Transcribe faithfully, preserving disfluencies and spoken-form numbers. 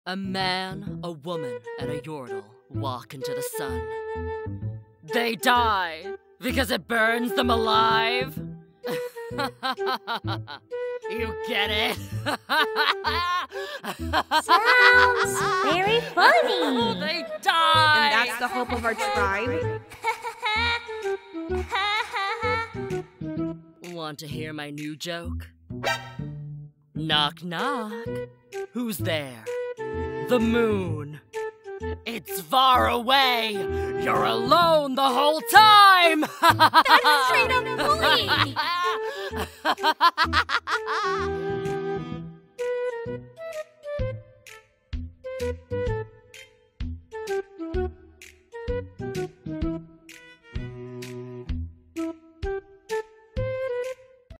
A man, a woman, and a yordle walk into the sun. They die because it burns them alive. You get it? Sounds very funny. Oh, they die! And that's the hope of our tribe? Want to hear my new joke? Knock, knock. Who's there? The moon. It's far away. You're alone the whole time. That's straight up bullying.